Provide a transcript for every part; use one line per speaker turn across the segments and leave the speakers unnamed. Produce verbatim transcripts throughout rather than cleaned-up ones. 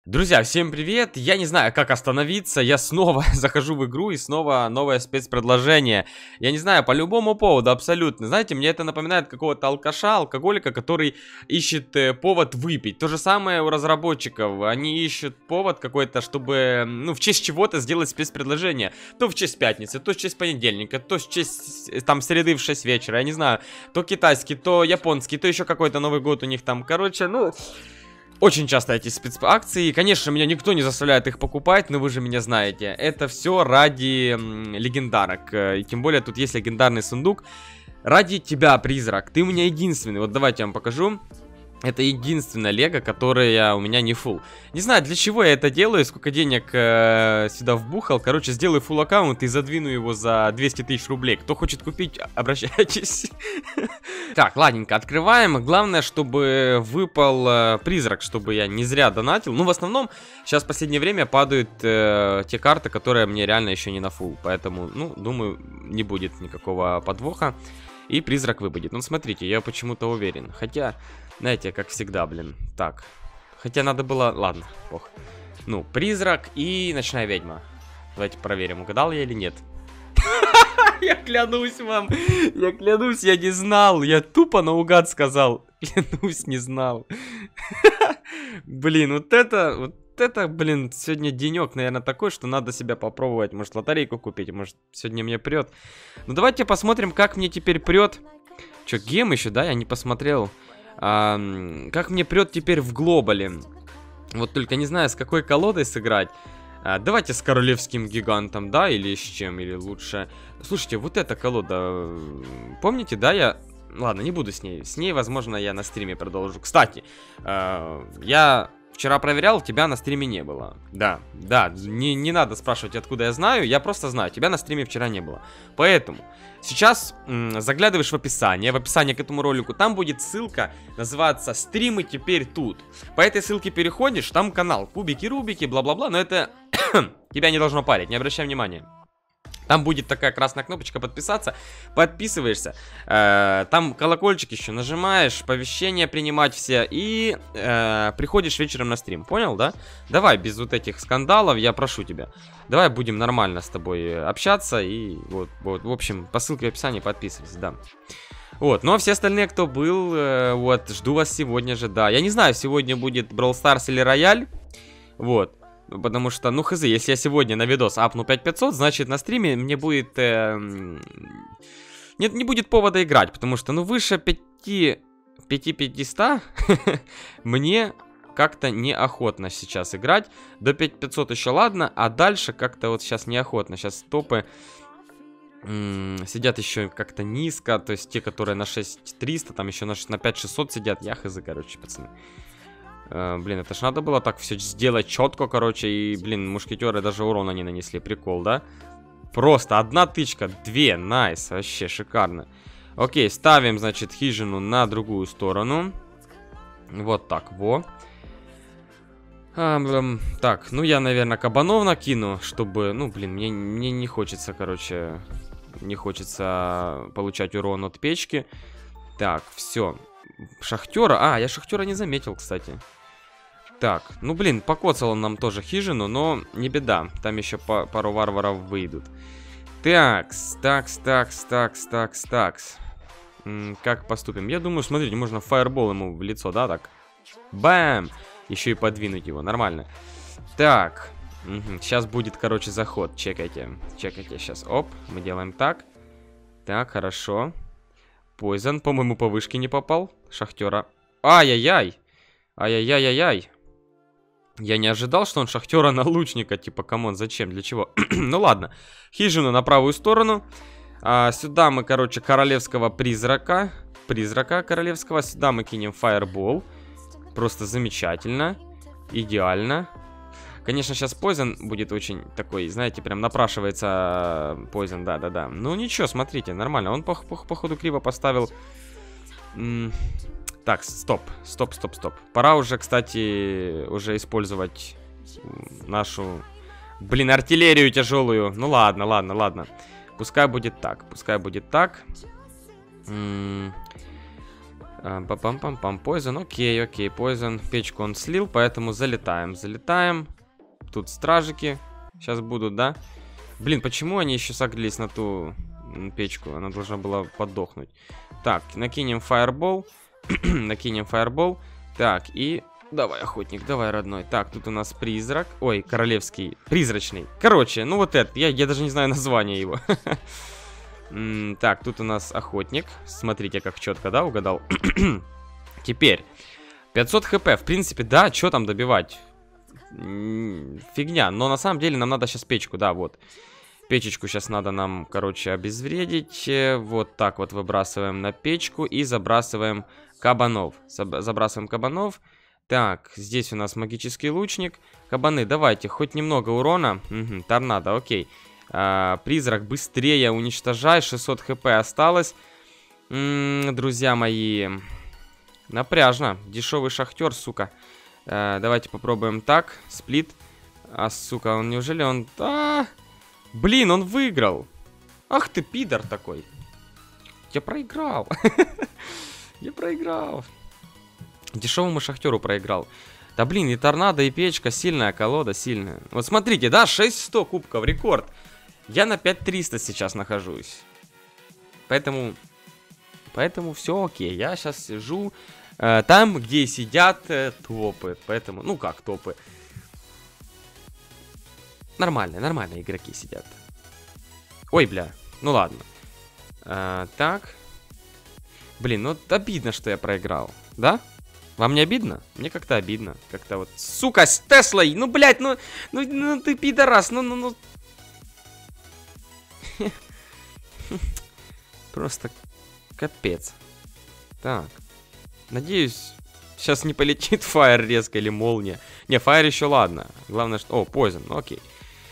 Друзья, всем привет! Я не знаю, как остановиться, я снова захожу в игру и снова новое спецпредложение. Я не знаю, по любому поводу, абсолютно. Знаете, мне это напоминает какого-то алкаша, алкоголика, который ищет э, повод выпить. То же самое у разработчиков, они ищут повод какой-то, чтобы, ну, в честь чего-то сделать спецпредложение. То в честь пятницы, то в честь понедельника, то в честь, там, среды в шесть вечера, я не знаю. То китайский, то японский, то еще какой-то Новый год у них там, короче, ну... Очень часто эти спецакции, конечно, меня никто не заставляет их покупать, но вы же меня знаете. Это все ради м, легендарок, и тем более тут есть легендарный сундук. Ради тебя, призрак, ты у меня единственный, вот давайте я вам покажу. Это единственная лего, которая у меня не фулл. Не знаю, для чего я это делаю, сколько денег э, сюда вбухал. Короче, сделаю фулл аккаунт и задвину его за двести тысяч рублей. Кто хочет купить, обращайтесь. Так, ладненько, открываем. Главное, чтобы выпал э, призрак, чтобы я не зря донатил. Ну, в основном, сейчас в последнее время падают э, те карты, которые мне реально еще не на фулл. Поэтому, ну, думаю, не будет никакого подвоха. И призрак выпадет. Ну, смотрите, я почему-то уверен. Хотя... Знаете, как всегда, блин. Так. Хотя надо было... Ладно, ох. Ну, призрак и ночная ведьма. Давайте проверим, угадал я или нет. Я клянусь вам. Я клянусь, я не знал. Я тупо наугад сказал. Клянусь, не знал. Блин, вот это... Вот это, блин, сегодня денек, наверное, такой, что надо себя попробовать. Может, лотерейку купить, может, сегодня мне прет. Ну, давайте посмотрим, как мне теперь прет. Че, гем еще, да? Я не посмотрел. А, как мне прет теперь в глобале. Вот только не знаю, с какой колодой сыграть. а, Давайте с королевским гигантом, да, или с чем, или лучше. Слушайте, вот эта колода. Помните, да, я... Ладно, не буду с ней. С ней, возможно, я на стриме продолжу. Кстати, а, я... Вчера проверял, тебя на стриме не было. Да, да, не, не надо спрашивать, откуда я знаю. Я просто знаю, тебя на стриме вчера не было. Поэтому сейчас заглядываешь в описание. В описании к этому ролику там будет ссылка, называется «Стримы теперь тут». По этой ссылке переходишь, там канал Кубики-Рубики, бла-бла-бла. Но это тебя не должно парить, не обращай внимания. Там будет такая красная кнопочка подписаться. Подписываешься. Э, там колокольчик еще нажимаешь. Оповещения принимать все. И э, приходишь вечером на стрим. Понял, да? Давай без вот этих скандалов. Я прошу тебя. Давай будем нормально с тобой общаться. И вот, вот в общем, по ссылке в описании подписывайся, да. Вот, ну а все остальные, кто был, э, вот, жду вас сегодня же, да. Я не знаю, сегодня будет Brawl Stars или Рояль. Вот. Потому что, ну хз, если я сегодня на видос апну пять пятьсот, значит на стриме мне будет... Э, нет, не будет повода играть, потому что, ну, выше пяти пятисот мне как-то неохотно сейчас играть. До пять пятьсот еще ладно, а дальше как-то вот сейчас неохотно. Сейчас топы сидят еще как-то низко, то есть те, которые на шесть триста, там еще на, на пять шестьсот сидят. Я хз, короче, пацаны. Uh, блин, это ж надо было так все сделать четко, короче. И, блин, мушкетеры даже урона не нанесли. Прикол, да? Просто одна тычка, две, найс, вообще шикарно. Окей, ставим, значит, хижину на другую сторону. Вот так, во. а, блин, Так, ну я, наверное, кабанов накину, чтобы, ну, блин, мне, мне не хочется, короче. Не хочется получать урон от печки. Так, все. Шахтера, а, я шахтера не заметил, кстати. Так, ну блин, покоцал он нам тоже хижину, но не беда. Там еще по пару варваров выйдут. Такс, такс, такс, такс, такс, такс. М, Как поступим? Я думаю, смотрите, можно фаербол ему в лицо, да, так? Бэм! Еще и подвинуть его, нормально. Так, угу. Сейчас будет, короче, заход. Чекайте, чекайте сейчас. Оп, мы делаем так. Так, хорошо. Пойзон, по-моему, по вышке не попал. Шахтера. Ай-яй-яй! Ай-яй-яй-яй-яй! Я не ожидал, что он шахтера на лучника. Типа, камон, зачем? Для чего? Ну ладно. Хижину на правую сторону. а, Сюда мы, короче, королевского призрака. Призрака королевского. Сюда мы кинем фаербол. Просто замечательно. Идеально. Конечно, сейчас Poison будет очень такой, знаете, прям напрашивается Poison, да-да-да. Ну ничего, смотрите, нормально. Он, по, по, походу, криво поставил... М так, стоп, стоп, стоп, стоп. Пора уже, кстати, уже использовать нашу, блин, артиллерию тяжелую. Ну ладно, ладно, ладно. Пускай будет так, пускай будет так. М Пам-пам-пам-пам. Poison, окей, окей. Poison. Печку он слил, поэтому залетаем. Залетаем. Тут стражики сейчас будут, да? Блин, почему они еще согрелись на ту печку? Она должна была подохнуть. Так, накинем фаербол. Накинем фаербол. Так, и... Давай, охотник, давай, родной. Так, тут у нас призрак. Ой, королевский. Призрачный. Короче, ну вот это. Я, я даже не знаю название его. Так, тут у нас охотник. Смотрите, как четко, да, угадал? Теперь. пятьсот хп. В принципе, да, что там добивать? Фигня. Но на самом деле нам надо сейчас печку, да, вот. Печечку сейчас надо нам, короче, обезвредить. Вот так вот выбрасываем на печку и забрасываем кабанов. Забрасываем кабанов. Так, здесь у нас магический лучник. Кабаны, давайте, хоть немного урона. Угу, торнадо, окей. А, призрак, быстрее уничтожай. шестьсот хп осталось. М-м, друзья мои. Напряжно. Дешевый шахтер, сука. А, давайте попробуем так. Сплит. А, сука, он неужели он... А, блин, он выиграл. Ах ты, пидор такой. Я проиграл. Я проиграл. Дешевому шахтеру проиграл. Да блин, и торнадо, и печка. Сильная колода, сильная. Вот смотрите, да, шесть сто кубков, рекорд. Я на пять триста сейчас нахожусь. Поэтому... Поэтому все окей. Я сейчас сижу э, там, где сидят э, топы. Поэтому, ну как топы. Нормальные, нормальные игроки сидят. Ой, бля. Ну ладно. А, так. Блин, ну обидно, что я проиграл. Да? Вам не обидно? Мне как-то обидно. Как-то вот... Сука, с Теслой! Ну, блядь, ну... Ну, ну ты пидорас, ну, ну, ну... Просто капец. Так. Надеюсь, сейчас не полетит фаер резко или молния. Не, фаер еще ладно. Главное, что... О, Poison, ну окей.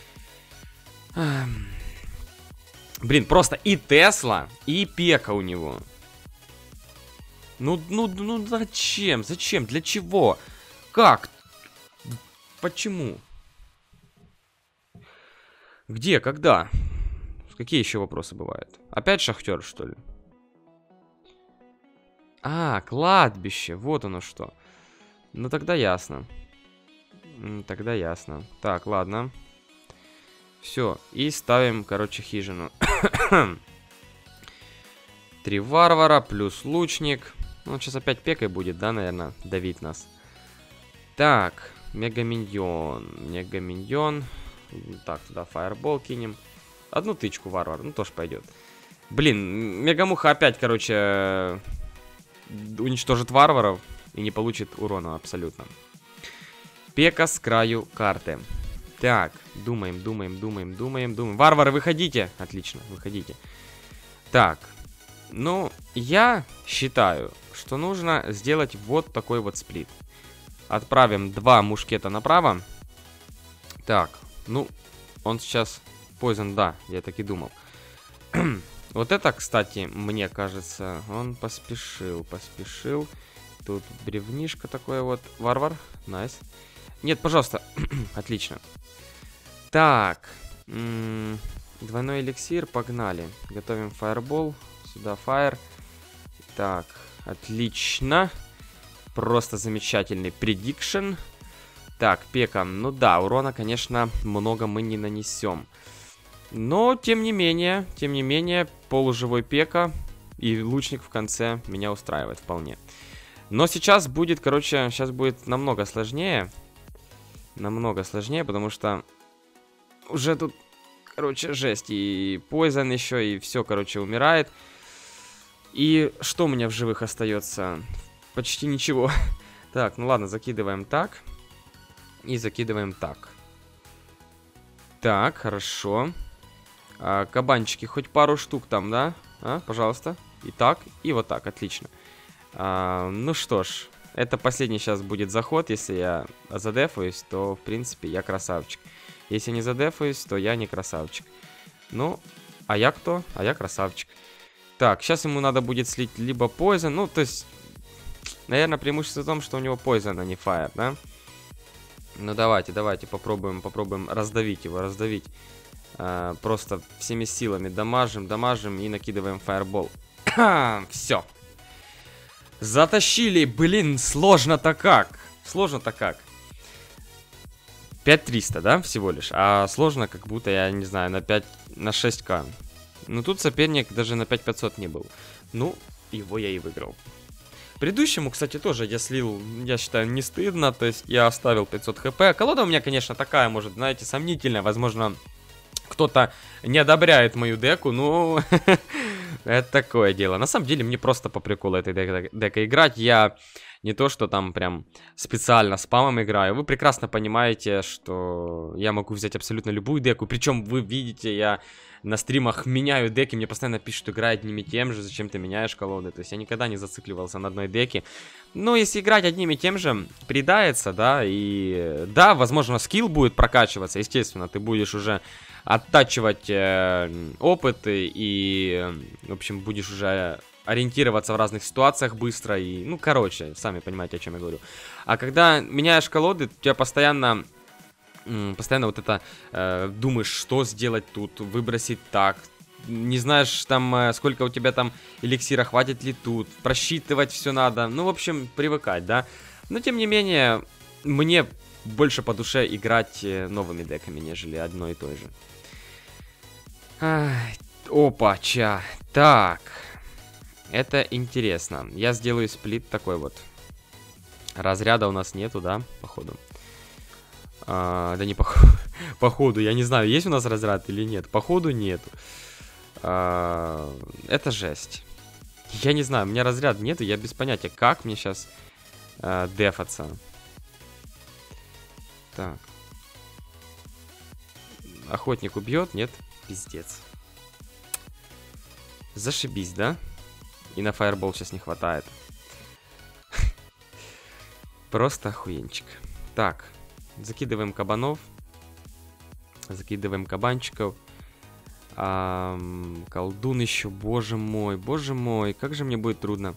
Блин, просто и Тесла, и Пека у него. Ну, ну, ну, зачем? Зачем? Для чего? Как? Почему? Где? Когда? Какие еще вопросы бывают? Опять шахтер, что ли? А, кладбище. Вот оно что. Ну, тогда ясно. Тогда ясно. Так, ладно. Все. И ставим, короче, хижину. Три варвара плюс лучник. Ну, сейчас опять пекой будет, да, наверное, давить нас. Так, мегаминьон. Мегаминьон. Так, туда фаербол кинем. Одну тычку варвар, ну тоже пойдет. Блин, мегамуха опять, короче, уничтожит варваров и не получит урона абсолютно. Пека с краю карты. Так, думаем, думаем, думаем, думаем, думаем. Варвары, выходите. Отлично, выходите. Так, ну, я считаю, что нужно сделать вот такой вот сплит. Отправим два мушкета направо. Так, ну, он сейчас... Poison, да, я так и думал. Вот это, кстати, мне кажется, он поспешил, поспешил. Тут бревнишко такое вот. Варвар, найс. Нет, пожалуйста. Отлично. Так. М-м, двойной эликсир, погнали. Готовим фаербол. Сюда фаер. Так, отлично. Просто замечательный предикшн. Так, пека. Ну да, урона, конечно, много мы не нанесем. Но, тем не менее, тем не менее, полуживой пека и лучник в конце меня устраивает вполне. Но сейчас будет, короче, сейчас будет намного сложнее. Намного сложнее, потому что уже тут, короче, жесть. И Poison еще, и все, короче, умирает. И что у меня в живых остается? Почти ничего. Так, ну ладно, закидываем так. И закидываем так. Так, хорошо. А, кабанчики, хоть пару штук там, да? А, пожалуйста. И так, и вот так, отлично. А, ну что ж, это последний сейчас будет заход. Если я задефаюсь, то, в принципе, я красавчик. Если не задефаюсь, то я не красавчик. Ну, а я кто? А я красавчик. Так, сейчас ему надо будет слить либо Poison. Ну, то есть, наверное, преимущество в том, что у него Poison, а не Fire, да? Ну, давайте, давайте попробуем, попробуем раздавить его, раздавить. Uh, просто всеми силами дамажим, дамажим и накидываем фаербол. Все. Затащили, блин, сложно-то как. Сложно-то как. пять триста, да, всего лишь. А сложно, как будто, я не знаю, на пять, на шесть ка. Ну, тут соперник даже на пять пятьсот не был. Ну, его я и выиграл. Предыдущему, кстати, тоже я слил, я считаю, не стыдно. То есть я оставил пятьсот хп. Колода у меня, конечно, такая, может, знаете, сомнительная. Возможно, кто-то не одобряет мою деку. Ну, это такое дело. На самом деле, мне просто по приколу этой дек декой играть. Я не то, что там прям специально спамом играю. Вы прекрасно понимаете, что я могу взять абсолютно любую деку. Причем вы видите, я на стримах меняю деки. Мне постоянно пишут, играй одним и тем же. Зачем ты меняешь колоды? То есть я никогда не зацикливался на одной деке. Но если играть одним и тем же, придается, да. И да, возможно, скилл будет прокачиваться. Естественно, ты будешь уже оттачивать э, опыты. И, в общем, будешь уже ориентироваться в разных ситуациях быстро. И, ну, короче, сами понимаете, о чем я говорю. А когда меняешь колоды, у тебя постоянно... Постоянно вот это э, думаешь, что сделать тут, выбросить так. Не знаешь там, э, сколько у тебя там эликсира, хватит ли тут. Просчитывать все надо. Ну, в общем, привыкать, да. Но, тем не менее, мне больше по душе играть новыми деками, нежели одной и той же. Ай, опа, ча. Так. Это интересно. Я сделаю сплит такой вот. Разряда у нас нету, да, походу. А, да не походу. Походу, я не знаю, есть у нас разряд или нет. Походу нету. А, это жесть. Я не знаю, у меня разряд нету, я без понятия, как мне сейчас а, дефаться. Так. Охотник убьет, нет? Пиздец. Зашибись, да? И на фаербол сейчас не хватает. Просто охуенчик. Так. Закидываем кабанов. Закидываем кабанчиков. А, колдун еще, боже мой, боже мой, как же мне будет трудно.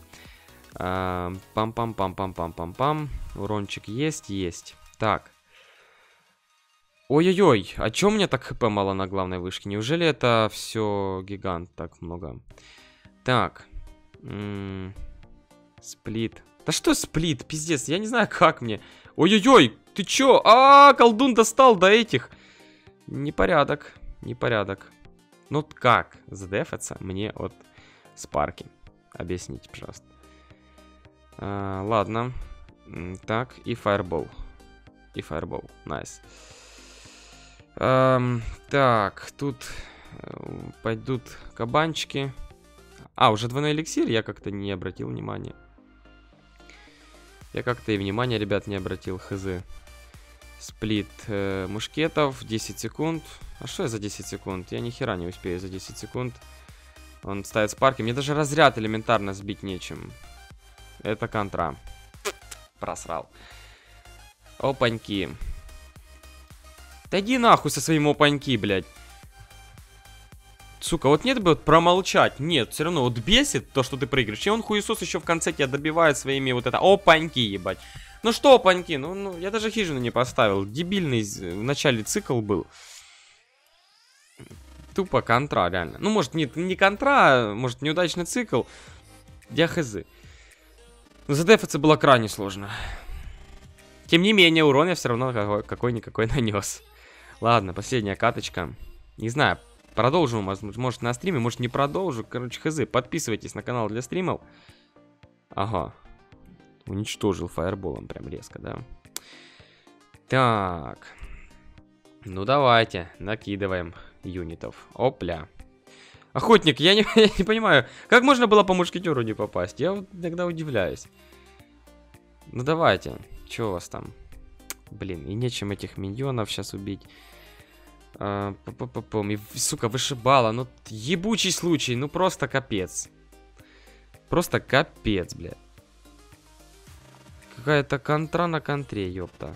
Пам-пам-пам-пам-пам-пам-пам. Урончик есть, есть. Так. Ой-ой-ой, а чё у меня так хп мало на главной вышке? Неужели это все гигант так много? Так. М-м, сплит. Да что сплит, пиздец, я не знаю, как мне. Ой-ой-ой, ты чё? А, колдун достал до этих. Непорядок, непорядок. Ну как задефаться мне от спарки? Объясните, пожалуйста. А, ладно. Так, и фаербол. И фаербол, найс. Эм, так, тут э, пойдут кабанчики. А, уже двойной эликсир, я как-то не обратил внимания. Я как-то и внимания, ребят, не обратил, хз. Сплит э, мушкетов, десять секунд. А что я за десять секунд? Я ни хера не успею за десять секунд. Он ставит спарки. Мне даже разряд элементарно сбить нечем. Это контра. Просрал. Опаньки. Да иди нахуй со своим опаньки, блядь. Сука, вот нет бы вот промолчать. Нет, все равно вот бесит то, что ты проигрываешь. И он хуесос еще в конце тебя добивает своими вот это опаньки, ебать. Ну что опаньки? Ну, ну я даже хижину не поставил. Дебильный в начале цикл был. Тупо контра, реально. Ну, может, не, не контра, может, неудачный цикл. Я хз. Но задефаться было крайне сложно. Тем не менее, урон я все равно какой-никакой нанес. Ладно, последняя каточка. Не знаю, продолжим, может, на стриме, может, не продолжу. Короче, хз. Подписывайтесь на канал для стримов. Ага. Уничтожил фаерболом прям резко, да? Так. Ну, давайте, накидываем юнитов. Опля. Охотник, я не, я не понимаю, как можно было по мушкетеру не попасть? Я вот иногда удивляюсь. Ну, давайте. Че у вас там? Блин, и нечем этих миньонов сейчас убить. А, и, сука, вышибала. Ну, ебучий случай. Ну, просто капец. Просто капец, блядь. Какая-то контра на контре, ёпта.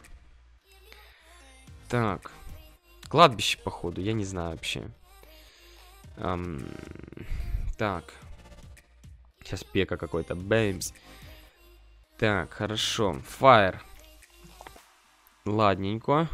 Так. Кладбище, походу, я не знаю вообще. Эм, так. Сейчас пека какой-то. Бэймс. Так, хорошо. Фаер. Ладненько.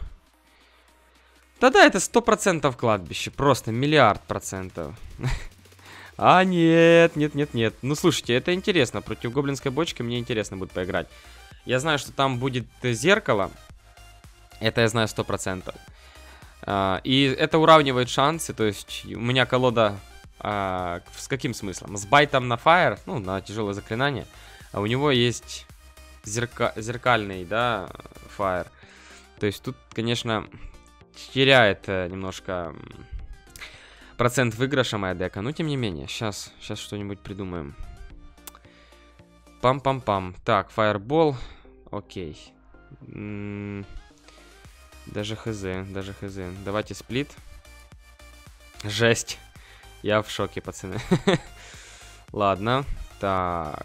Да-да, это сто процентов кладбище. Просто миллиард процентов. А, нет, нет, нет, нет. Ну, слушайте, это интересно. Против гоблинской бочки мне интересно будет поиграть. Я знаю, что там будет зеркало. Это я знаю сто процентов. А, и это уравнивает шансы. То есть у меня колода... А, с каким смыслом? С байтом на fire, ну, на тяжелое заклинание. А у него есть зерка зеркальный, да, fire. То есть тут, конечно, теряет э, немножко процент выигрыша моя дека. Но тем не менее, сейчас, сейчас что-нибудь придумаем. Пам-пам-пам. Так, фаербол. Окей. М-м даже хз, даже хз. Давайте сплит. Жесть. Я в шоке, пацаны. Ладно. Так.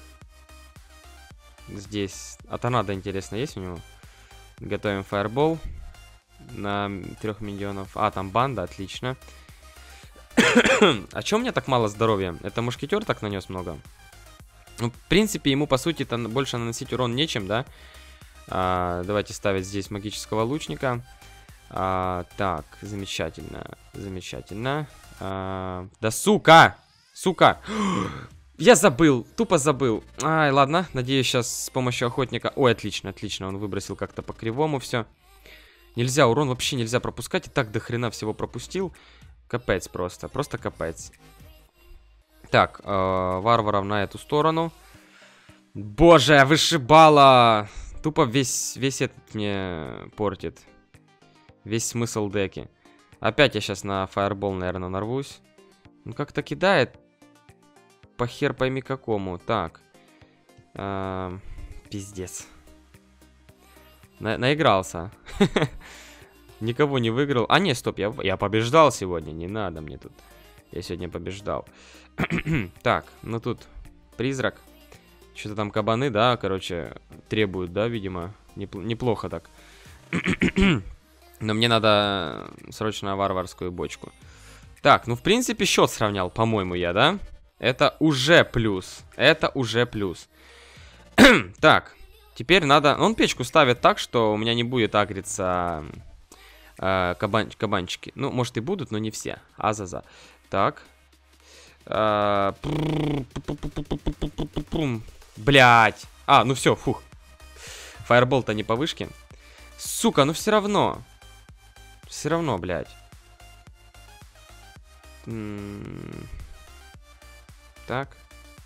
Здесь. А торнадо, интересно, есть у него? Готовим фаербол. На трех миньонов. А, там банда, отлично. А чё у меня так мало здоровья? Это мушкетер так нанес много? Ну, в принципе, ему, по сути, -то больше наносить урон нечем, да? А, давайте ставить здесь магического лучника. А, так, замечательно. Замечательно. А, да сука! Сука! Я забыл, тупо забыл. Ай, ладно, надеюсь, сейчас с помощью охотника... Ой, отлично, отлично, он выбросил как-то по кривому все. Нельзя, урон вообще нельзя пропускать. И так до хрена всего пропустил. Капец просто, просто капец. Так, э, варваров на эту сторону. Боже, вышибала! Тупо весь, весь этот мне портит. Весь смысл деки. Опять я сейчас на фаербол, наверное, нарвусь. Ну, как-то кидает. По хер пойми какому. Так. Э, пиздец. На наигрался. Никого не выиграл. А, не, стоп, я, я побеждал сегодня. Не надо мне тут. Я сегодня побеждал. Так, ну тут призрак. Что-то там кабаны, да, короче, требуют, да, видимо. Непл неплохо так. Но мне надо срочно варварскую бочку. Так, ну, в принципе, счет сравнял, по-моему, я, да? Это уже плюс. Это уже плюс. Так, теперь надо... Он печку ставит так, что у меня не будет агриться э, кабан... кабанчики. Ну, может и будут, но не все. Азаза. Так. Блять. А, ну все, фух. Фаербол-то не по вышке. Сука, ну все равно. Все равно, блядь. Так.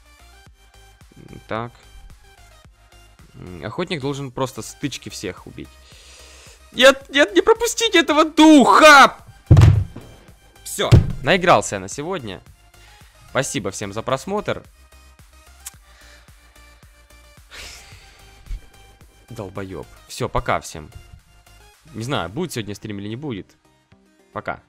Так. Охотник должен просто стычки всех убить. Нет, нет, не пропустите этого духа! Все, наигрался я на сегодня. Спасибо всем за просмотр. Долбоеб. Все, пока всем. Не знаю, будет сегодня стрим или не будет. Пока.